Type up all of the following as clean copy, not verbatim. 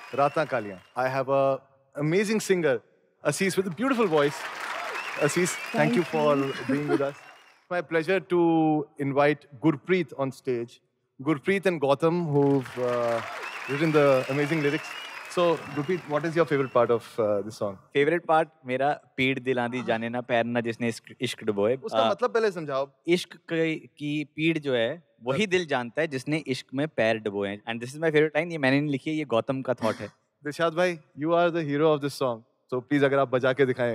Rata Kaliyan. I have a amazing singer, Assis, with a beautiful voice. Assis, thank you for being with us. My pleasure to invite Gurpreet on stage. Gurpreet and Gautam, who've written the amazing lyrics. So, Gurpreet, what is your favorite part of this song? Favourite part मेरा पीड़ दिला दी जाने ना पैर ना जिसने इश्क डुबोए. उसका मतलब पहले समझाओ. इश्क की पीड़ जो है वही दिल जानता है जिसने इश्क में पैर डुबोए. And this is my favourite line. ये मैंने नहीं लिखी है, ये गौतम का थॉट है. दिशाद भाई, you are the hero of this song. So please अगर आप बजा के दिखाएं.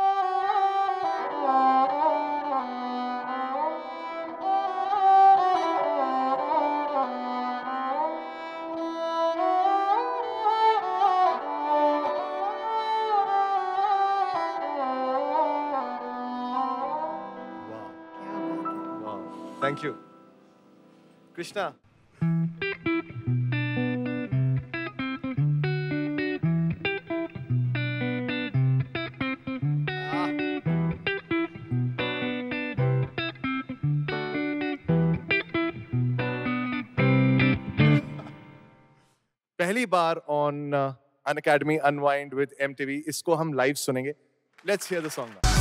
Thank you. Krishna. पहली बार on Unacademy Unwind with MTV. इसको हम live सुनेंगे. Let's hear the song now.